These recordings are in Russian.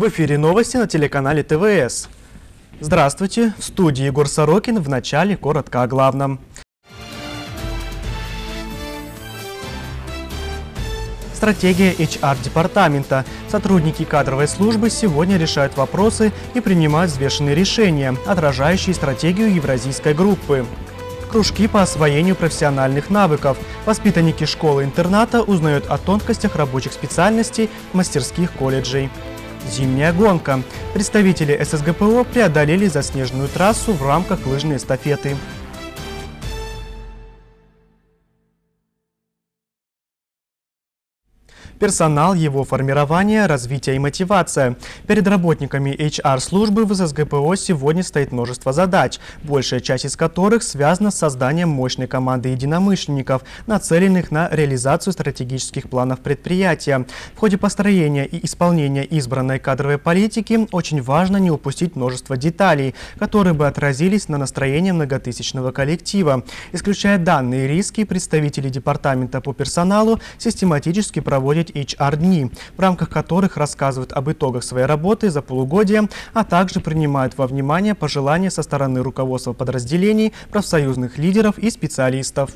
эфире новости на телеканале ТВС. Здравствуйте, в студии Егор Сорокин. В начале коротко о главном. Стратегия HR-департамента. Сотрудники кадровой службы сегодня решают вопросы и принимают взвешенные решения, отражающие стратегию евразийской группы. Кружки по освоению профессиональных навыков. Воспитанники школы-интерната узнают о тонкостях рабочих специальностей мастерских колледжей. Зимняя гонка. Представители ССГПО преодолели заснеженную трассу в рамках лыжной эстафеты. Персонал, его формирование, развитие и мотивация. Перед работниками HR-службы в ССГПО сегодня стоит множество задач, большая часть из которых связана с созданием мощной команды единомышленников, нацеленных на реализацию стратегических планов предприятия. В ходе построения и исполнения избранной кадровой политики очень важно не упустить множество деталей, которые бы отразились на настроении многотысячного коллектива. Исключая данные риски, представители департамента по персоналу систематически проводят HR-дни, в рамках которых рассказывают об итогах своей работы за полугодие, а также принимают во внимание пожелания со стороны руководства подразделений, профсоюзных лидеров и специалистов.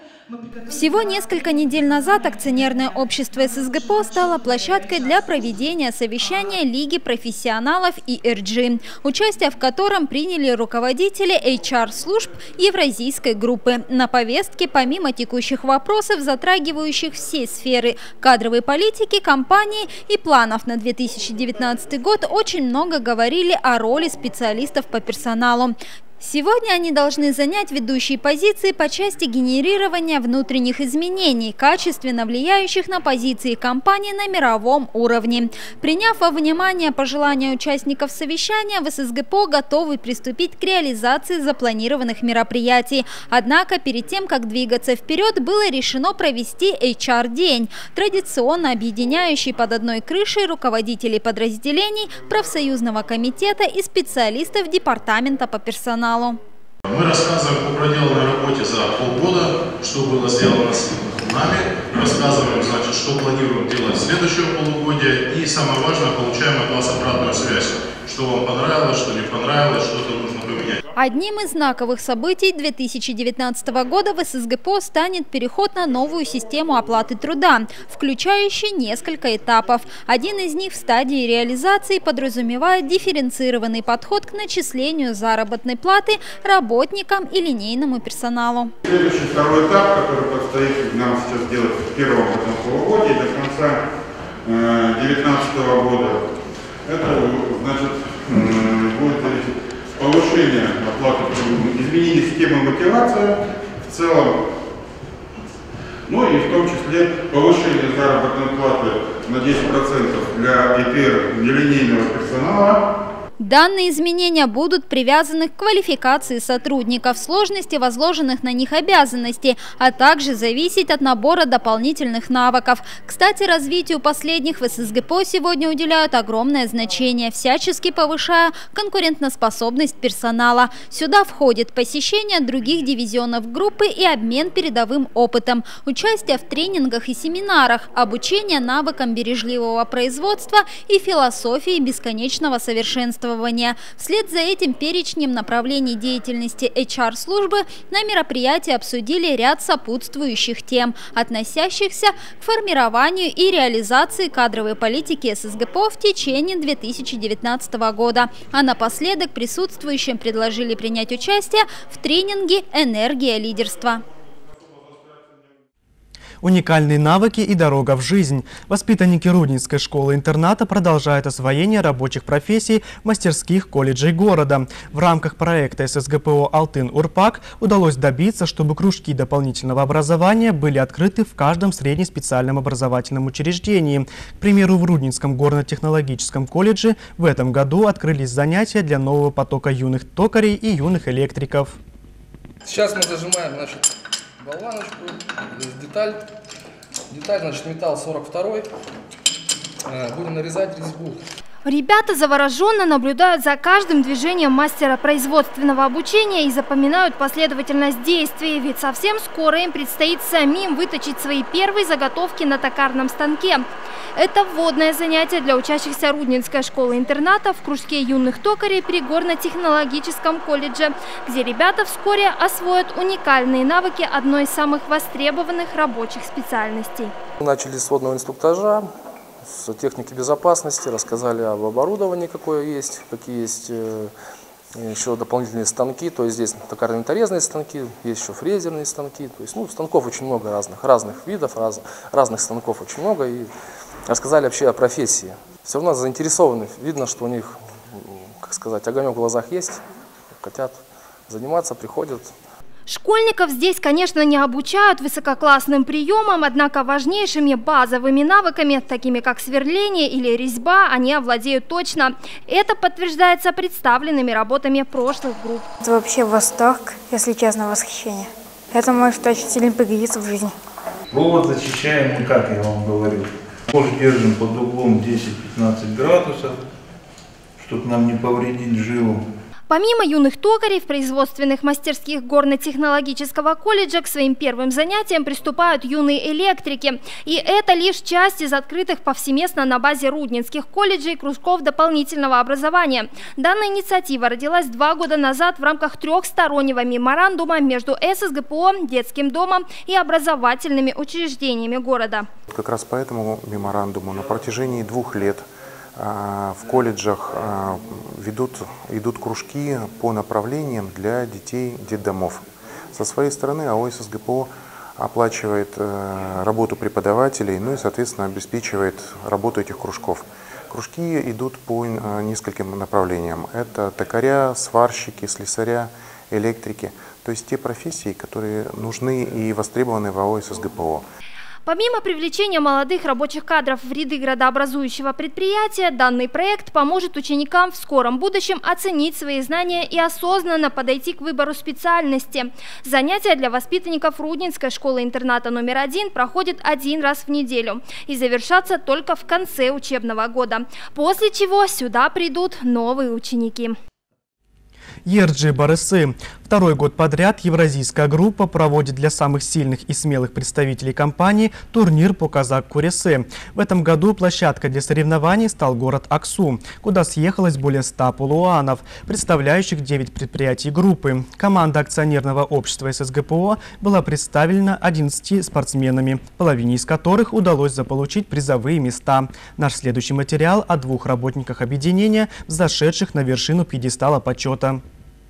Всего несколько недель назад акционерное общество ССГПО стало площадкой для проведения совещания Лиги профессионалов ERG, участие в котором приняли руководители HR-служб Евразийской группы. На повестке, помимо текущих вопросов, затрагивающих все сферы кадровой политики компании и планов на 2019 год, очень много говорили о роли специалистов по персоналу. Сегодня они должны занять ведущие позиции по части генерирования внутренних изменений, качественно влияющих на позиции компании на мировом уровне. Приняв во внимание пожелания участников совещания, в ССГПО готовы приступить к реализации запланированных мероприятий. Однако перед тем, как двигаться вперед, было решено провести HR-день, традиционно объединяющий под одной крышей руководителей подразделений, профсоюзного комитета и специалистов департамента по персоналу. Мы рассказываем о проделанной работе за полгода, что было сделано с нами, рассказываем, значит, что планируем делать в следующем полугодии, и самое важное, получаем от вас обратную связь, что вам понравилось, что не понравилось, что-то нужно поменять. Одним из знаковых событий 2019 года в ССГПО станет переход на новую систему оплаты труда, включающий несколько этапов. Один из них в стадии реализации подразумевает дифференцированный подход к начислению заработной платы работникам и линейному персоналу. Следующий второй этап, который предстоит нам сейчас делать в первом полугодии до конца 2019 года, это значит будет повышение оплаты, изменение системы мотивации в целом, ну и в том числе повышение заработной платы на 10% для ИТР, для линейного персонала. Данные изменения будут привязаны к квалификации сотрудников, сложности возложенных на них обязанностей, а также зависеть от набора дополнительных навыков. Кстати, развитию последних в ССГПО сегодня уделяют огромное значение, всячески повышая конкурентоспособность персонала. Сюда входит посещение других дивизионов группы и обмен передовым опытом, участие в тренингах и семинарах, обучение навыкам бережливого производства и философии бесконечного совершенствования. Вслед за этим перечнем направлений деятельности HR-службы на мероприятии обсудили ряд сопутствующих тем, относящихся к формированию и реализации кадровой политики ССГПО в течение 2019 года. А напоследок присутствующим предложили принять участие в тренинге «Энергия лидерства». Уникальные навыки и дорога в жизнь. Воспитанники Рудненской школы-интерната продолжают освоение рабочих профессий мастерских колледжей города. В рамках проекта ССГПО «Алтын-Урпак» удалось добиться, чтобы кружки дополнительного образования были открыты в каждом среднеспециальном образовательном учреждении. К примеру, в Рудненском горно-технологическом колледже в этом году открылись занятия для нового потока юных токарей и юных электриков. Сейчас мы зажимаем, значит, болваночку, здесь деталь, значит, металл 42, будем нарезать резьбу. Ребята завороженно наблюдают за каждым движением мастера производственного обучения и запоминают последовательность действий, ведь совсем скоро им предстоит самим выточить свои первые заготовки на токарном станке. Это вводное занятие для учащихся Рудненской школы-интерната в кружке юных токарей при горно-технологическом колледже, где ребята вскоре освоят уникальные навыки одной из самых востребованных рабочих специальностей. Начали с водного инструктажа, с техники безопасности, рассказали об оборудовании, какое есть, какие есть еще дополнительные станки. То есть здесь токарно-винторезные станки, есть еще фрезерные станки. То есть, станков очень много разных видов, разных станков очень много. И рассказали вообще о профессии. Все равно заинтересованы, видно, что у них, как сказать, огонек в глазах есть, хотят заниматься, приходят. Школьников здесь, конечно, не обучают высококлассным приемам, однако важнейшими базовыми навыками, такими как сверление или резьба, они овладеют точно. Это подтверждается представленными работами прошлых групп. Это вообще восторг, если честно, восхищение. Это может очень сильно пригодиться в жизни. Провод зачищаем, как я вам говорил. Кожу держим под углом 10-15 градусов, чтобы нам не повредить жилу. Помимо юных токарей, в производственных мастерских горно-технологического колледжа к своим первым занятиям приступают юные электрики. И это лишь часть из открытых повсеместно на базе рудненских колледжей кружков дополнительного образования. Данная инициатива родилась 2 года назад в рамках трехстороннего меморандума между ССГПО, детским домом и образовательными учреждениями города. Как раз по этому меморандуму на протяжении 2 лет в колледжах идут кружки по направлениям для детей детдомов. Со своей стороны АО ССГПО оплачивает работу преподавателей, ну и, соответственно, обеспечивает работу этих кружков. Кружки идут по нескольким направлениям. Это токаря, сварщики, слесаря, электрики. То есть те профессии, которые нужны и востребованы в АО ССГПО. Помимо привлечения молодых рабочих кадров в ряды градообразующего предприятия, данный проект поможет ученикам в скором будущем оценить свои знания и осознанно подойти к выбору специальности. Занятия для воспитанников Рудненской школы-интерната номер 1 проходят 1 раз в неделю и завершатся только в конце учебного года, после чего сюда придут новые ученики. ERG Барысы. 2-й год подряд евразийская группа проводит для самых сильных и смелых представителей компании турнир по казак-куресе. В этом году площадкой для соревнований стал город Аксу, куда съехалось более 100 полуанов, представляющих 9 предприятий группы. Команда акционерного общества ССГПО была представлена 11 спортсменами, половине из которых удалось заполучить призовые места. Наш следующий материал о 2 работниках объединения, взошедших на вершину пьедестала почета.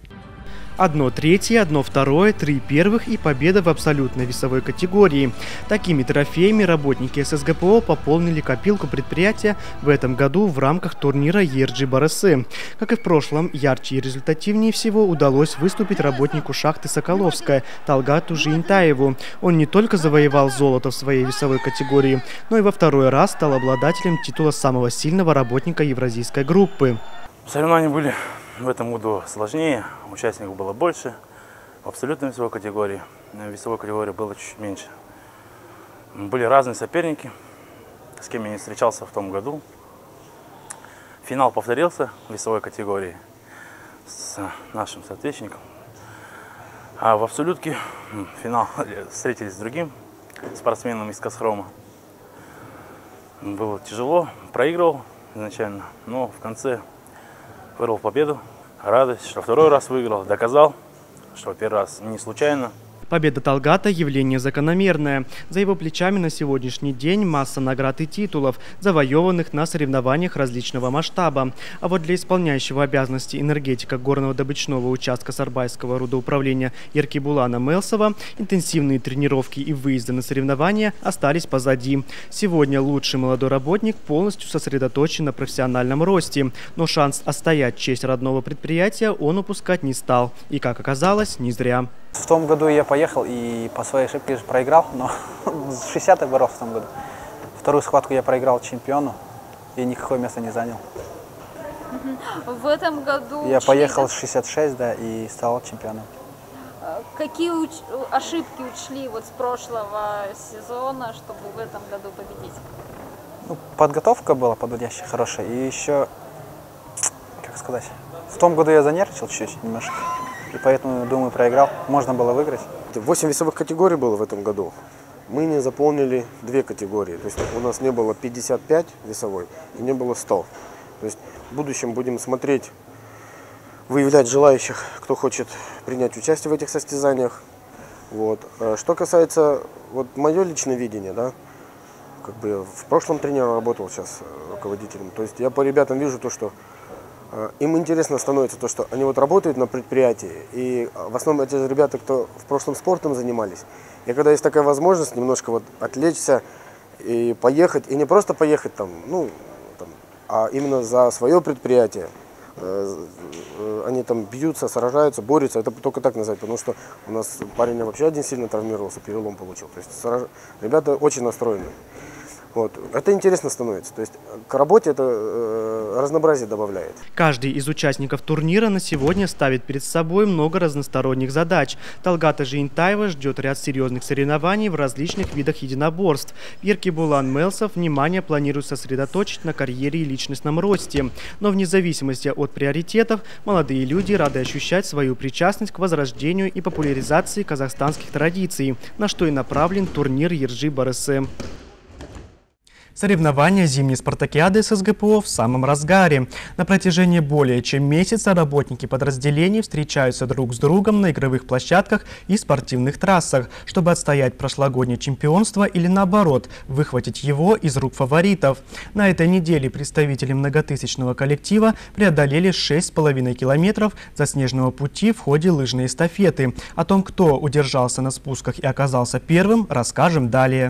1 третье, 1 второе, 3 первых и победа в абсолютной весовой категории. Такими трофеями работники ССГПО пополнили копилку предприятия в этом году в рамках турнира ERG Барысы. Как и в прошлом, ярче и результативнее всего удалось выступить работнику шахты Соколовская Талгату Жиентаеву. Он не только завоевал золото в своей весовой категории, но и во 2-й раз стал обладателем титула самого сильного работника евразийской группы. Соревнования были в этом году сложнее, участников было больше, в абсолютной весовой категории, в весовой категории было чуть меньше. Были разные соперники, с кем я не встречался в том году. Финал повторился в весовой категории с нашим соотечественником. А в абсолютке финал встретились с другим спортсменом из Касхрома. Было тяжело, проигрывал изначально, но в конце вырвал победу, радость, что 2-й раз выиграл, доказал, что 1-й раз не случайно. Победа Талгата – явление закономерное. За его плечами на сегодняшний день масса наград и титулов, завоеванных на соревнованиях различного масштаба. А вот для исполняющего обязанности энергетика горного добычного участка Сарбайского рудоуправления Еркебулана Мелсова интенсивные тренировки и выезды на соревнования остались позади. Сегодня лучший молодой работник полностью сосредоточен на профессиональном росте. Но шанс отстоять честь родного предприятия он упускать не стал. И, как оказалось, не зря. В том году я поехал и по своей ошибке проиграл, но с 60-й боролся в том году. 2-ю схватку я проиграл чемпиону и никакое место не занял. В этом году я поехал с 66, да, и стал чемпионом. Какие ошибки учли вот с прошлого сезона, чтобы в этом году победить? Ну, подготовка была подводящая, хорошая. И еще, как сказать, в том году я занервничал чуть-чуть немножко. И поэтому, думаю, проиграл. Можно было выиграть. 8 весовых категорий было в этом году. Мы не заполнили 2 категории. То есть у нас не было 55 весовой и не было 100. То есть в будущем будем смотреть, выявлять желающих, кто хочет принять участие в этих состязаниях. Вот. Что касается мое личное видение, да, как бы в прошлом тренером работал, сейчас руководителем. То есть я по ребятам вижу то, что им интересно становится то, что они работают на предприятии. И в основном эти ребята, кто в прошлом спортом занимались. И когда есть такая возможность немножко отвлечься и поехать, и не просто поехать а именно за свое предприятие. Они там бьются, сражаются, борются. Это только так назвать, потому что у нас парень вообще один сильно травмировался, перелом получил. То есть ребята очень настроены. Вот. Это интересно становится. То есть к работе это разнообразие добавляет. Каждый из участников турнира на сегодня ставит перед собой много разносторонних задач. Талгата Жиентаева ждет ряд серьезных соревнований в различных видах единоборств. Еркебулан Мелсов внимание планирует сосредоточить на карьере и личностном росте. Но вне зависимости от приоритетов, молодые люди рады ощущать свою причастность к возрождению и популяризации казахстанских традиций, на что и направлен турнир Ерджи-Барысы. Соревнования зимней спартакиады ССГПО в самом разгаре. На протяжении более чем месяца работники подразделений встречаются друг с другом на игровых площадках и спортивных трассах, чтобы отстоять прошлогоднее чемпионство или наоборот, выхватить его из рук фаворитов. На этой неделе представители многотысячного коллектива преодолели 6,5 километров заснеженного пути в ходе лыжной эстафеты. О том, кто удержался на спусках и оказался первым, расскажем далее.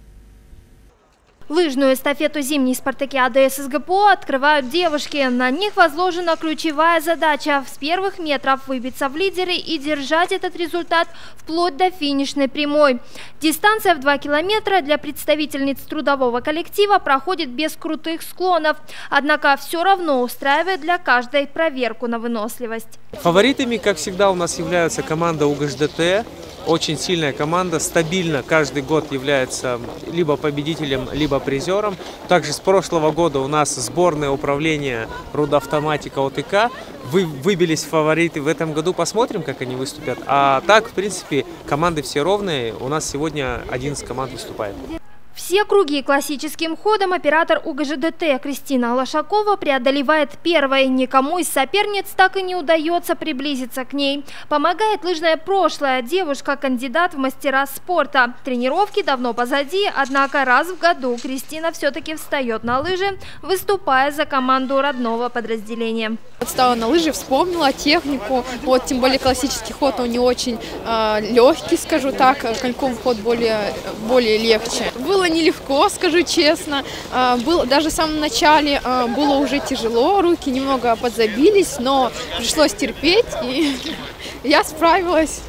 Лыжную эстафету зимней спартакиады ССГПО открывают девушки. На них возложена ключевая задача – с первых метров выбиться в лидеры и держать этот результат вплоть до финишной прямой. Дистанция в 2 километра для представительниц трудового коллектива проходит без крутых склонов. Однако все равно устраивает для каждой проверку на выносливость. Фаворитами, как всегда, у нас является команда УГЖДТ. Очень сильная команда, стабильно каждый год является либо победителем, либо призером. Также с прошлого года у нас сборное управление Рудавтоматика ОТК. Выбились фавориты в этом году, посмотрим, как они выступят. А так, в принципе, команды все ровные. У нас сегодня 11 команд выступает. Все круги классическим ходом оператор УГЖДТ Кристина Лошакова преодолевает первой. Никому из соперниц так и не удается приблизиться к ней. Помогает лыжное прошлое. Девушка – кандидат в мастера спорта. Тренировки давно позади, однако раз в году Кристина все-таки встает на лыжи, выступая за команду родного подразделения. Стала на лыжи, вспомнила технику. Тем более классический ход, он не очень легкий, скажу так. Коньковый ход более легче. Было нелегко, скажу честно. Даже в самом начале было уже тяжело, руки немного подзабились, но пришлось терпеть, и я справилась.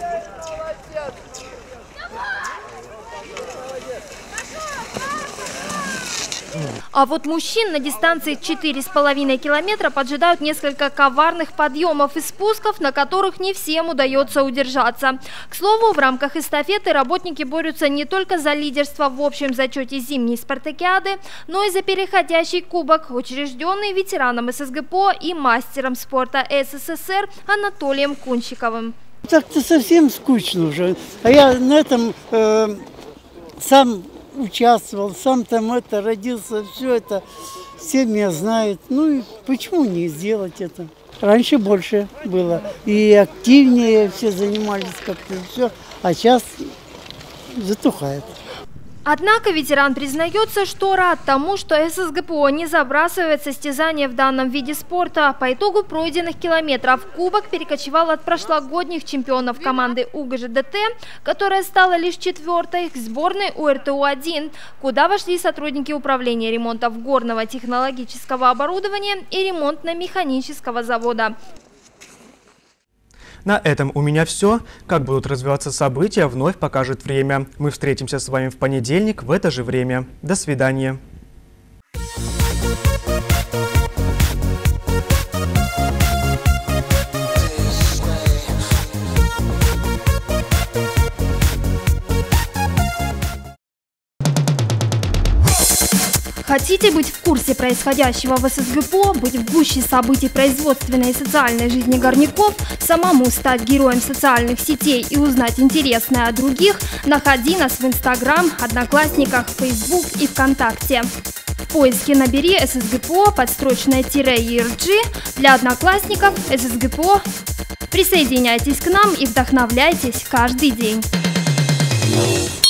А вот мужчин на дистанции 4,5 километра поджидают несколько коварных подъемов и спусков, на которых не всем удается удержаться. К слову, в рамках эстафеты работники борются не только за лидерство в общем зачете зимней спартакиады, но и за переходящий кубок, учрежденный ветераном ССГПО и мастером спорта СССР Анатолием Кунчиковым. Так-то совсем скучно уже. А я на этом сам участвовал, сам там родился, все это, все меня знают. Ну и почему не сделать это? Раньше больше было, и активнее все занимались как-то, все, а сейчас затухает. Однако ветеран признается, что рад тому, что ССГПО не забрасывает состязания в данном виде спорта. По итогу пройденных километров кубок перекочевал от прошлогодних чемпионов команды УГЖДТ, которая стала лишь 4-й, к сборной УРТУ-1, куда вошли сотрудники управления ремонтов горного технологического оборудования и ремонтно-механического завода. На этом у меня все. Как будут развиваться события, вновь покажет время. Мы встретимся с вами в понедельник в это же время. До свидания. Хотите быть в курсе происходящего в ССГПО, быть в гуще событий производственной и социальной жизни горняков, самому стать героем социальных сетей и узнать интересное о других, находи нас в Инстаграм, Одноклассниках, Фейсбук и ВКонтакте. В поиске набери ССГПО подстрочное -ERG для одноклассников ССГПО. Присоединяйтесь к нам и вдохновляйтесь каждый день.